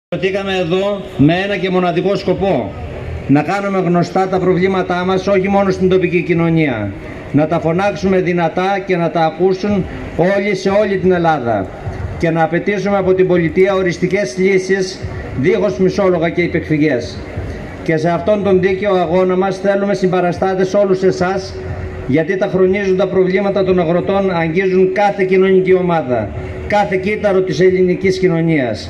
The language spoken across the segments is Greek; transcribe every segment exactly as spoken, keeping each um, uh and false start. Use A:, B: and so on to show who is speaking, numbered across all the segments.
A: Βρεθήκαμε εδώ με ένα και μοναδικό σκοπό: να κάνουμε γνωστά τα προβλήματά μας όχι μόνο στην τοπική κοινωνία, να τα φωνάξουμε δυνατά και να τα ακούσουν όλοι σε όλη την Ελλάδα και να απαιτήσουμε από την πολιτεία οριστικές λύσεις δίχως μισόλογα και υπεκφυγές. Και σε αυτόν τον δίκαιο αγώνα μας θέλουμε συμπαραστάτες όλους εσάς, γιατί τα χρονίζοντα προβλήματα των αγροτών αγγίζουν κάθε κοινωνική ομάδα, κάθε κύτταρο της ελληνικής κοινωνίας.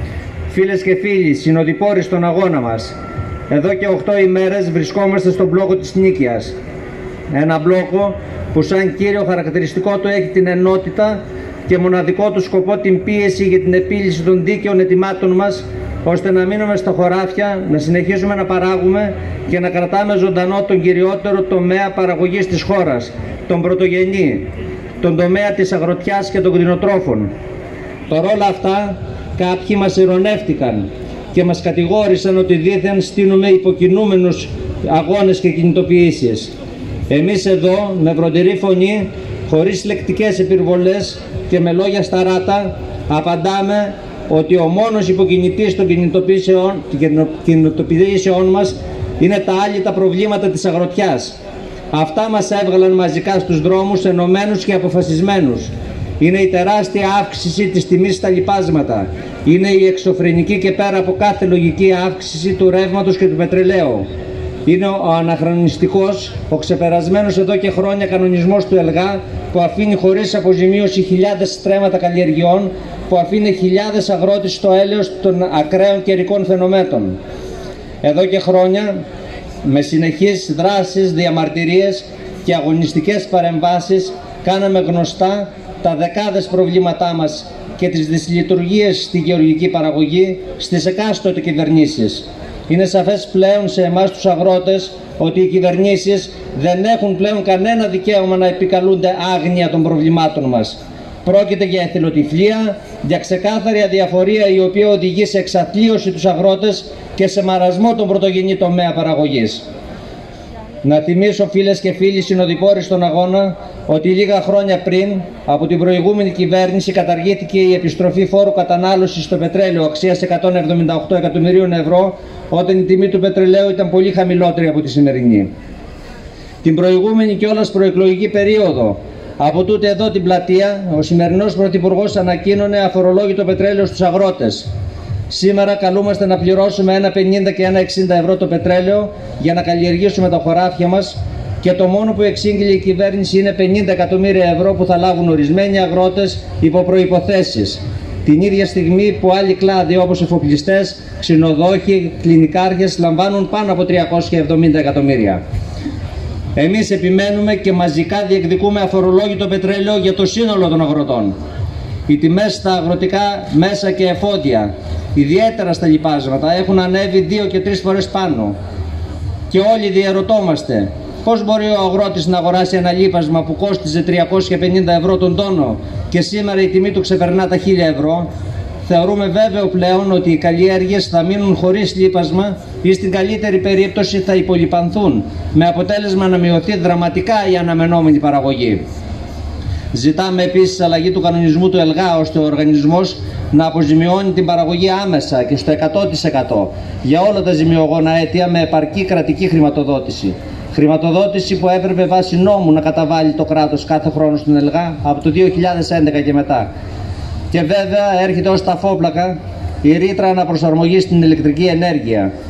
A: Φίλες και φίλοι, συνοδοιπόροι στον αγώνα μας, εδώ και οκτώ ημέρες βρισκόμαστε στον μπλόκο της Νίκαιας. Ένα μπλόκο που σαν κύριο χαρακτηριστικό του έχει την ενότητα και μοναδικό του σκοπό την πίεση για την επίλυση των δίκαιων αιτημάτων μας, ώστε να μείνουμε στα χωράφια, να συνεχίσουμε να παράγουμε και να κρατάμε ζωντανό τον κυριότερο τομέα παραγωγής της χώρας, τον πρωτογενή, τον τομέα της αγροτιάς και των κτηνοτρόφων. Παρόλα αυτά, κάποιοι μας ειρωνεύτηκαν και μας κατηγόρησαν ότι δήθεν στείνουμε υποκινούμενους αγώνες και κινητοποιήσεις. Εμείς εδώ, με βροντερή φωνή, χωρίς λεκτικές επιβολές και με λόγια σταράτα, απαντάμε ότι ο μόνος υποκινητής των κινητοποιήσεων, κινητοποιήσεων μας είναι τα άλυτα προβλήματα της αγροτιάς. Αυτά μας έβγαλαν μαζικά στους δρόμους ενωμένους και αποφασισμένους. Είναι η τεράστια αύξηση της τιμής στα λιπάσματα. Είναι η εξωφρενική και πέρα από κάθε λογική αύξηση του ρεύματος και του πετρελαίου. Είναι ο αναχρονιστικός, ο ξεπερασμένος εδώ και χρόνια κανονισμός του ΕΛΓΑ, που αφήνει χωρίς αποζημίωση χιλιάδες στρέμματα καλλιεργειών, που αφήνει χιλιάδες αγρότες στο έλεος των ακραίων καιρικών φαινομένων. Εδώ και χρόνια, με συνεχείς δράσεις, διαμαρτυρίες και αγωνιστικές παρεμβάσεις, κάναμε γνωστά τα δεκάδες προβλήματά μας και τις δυσλειτουργίες στη γεωργική παραγωγή στις εκάστοτε κυβερνήσεις. Είναι σαφές πλέον σε εμάς τους αγρότες ότι οι κυβερνήσεις δεν έχουν πλέον κανένα δικαίωμα να επικαλούνται άγνοια των προβλημάτων μας. Πρόκειται για εθελοτυφλία, για ξεκάθαρη αδιαφορία η οποία οδηγεί σε εξαθλίωση τους αγρότες και σε μαρασμό των πρωτογενή τομέα παραγωγής. Να θυμίσω, φίλες και φίλοι συνοδοιπόροι στον αγώνα, ότι λίγα χρόνια πριν από την προηγούμενη κυβέρνηση καταργήθηκε η επιστροφή φόρου κατανάλωσης στο πετρέλαιο αξίας εκατόν εβδομήντα οκτώ εκατομμυρίων ευρώ, όταν η τιμή του πετρελαίου ήταν πολύ χαμηλότερη από τη σημερινή. Την προηγούμενη κιόλας προεκλογική περίοδο, από τούτε εδώ την πλατεία, ο σημερινός Πρωθυπουργός ανακοίνωνε αφορολόγητο πετρέλαιο στους αγρότες. Σήμερα καλούμαστε να πληρώσουμε ένα πενήντα και ένα εξήντα ευρώ το πετρέλαιο για να καλλιεργήσουμε τα χωράφια μας, και το μόνο που εξήγηλε η κυβέρνηση είναι πενήντα εκατομμύρια ευρώ που θα λάβουν ορισμένοι αγρότες υπό προϋποθέσεις. Την ίδια στιγμή που άλλοι κλάδοι όπως εφοπλιστές, ξενοδόχοι, κλινικάρχες λαμβάνουν πάνω από τριακόσια εβδομήντα εκατομμύρια. Εμείς επιμένουμε και μαζικά διεκδικούμε αφορολόγητο πετρέλαιο για το σύνολο των αγροτών. Οι τιμές στα αγροτικά μέσα και εφόδια, ιδιαίτερα στα λιπάσματα, έχουν ανέβει δύο και τρεις φορές πάνω. Και όλοι διαρωτόμαστε, πώς μπορεί ο αγρότης να αγοράσει ένα λίπασμα που κόστιζε τριακόσια πενήντα ευρώ τον τόνο και σήμερα η τιμή του ξεπερνά τα χίλια ευρώ. Θεωρούμε βέβαιο πλέον ότι οι καλλιέργειες θα μείνουν χωρίς λίπασμα ή στην καλύτερη περίπτωση θα υπολιπανθούν, με αποτέλεσμα να μειωθεί δραματικά η αναμενόμενη παραγωγή. Ζητάμε επίσης αλλαγή του κανονισμού του ΕΛΓΑ, ώστε ο οργανισμός να αποζημιώνει την παραγωγή άμεσα και στο εκατό τοις εκατό για όλα τα ζημιογόνα αίτια με επαρκή κρατική χρηματοδότηση. Χρηματοδότηση που έπρεπε βάσει νόμου να καταβάλει το κράτος κάθε χρόνο στον ΕΛΓΑ από το δύο χιλιάδες έντεκα και μετά. Και βέβαια έρχεται ως ταφόπλακα η ρήτρα αναπροσαρμογής στην ηλεκτρική ενέργεια.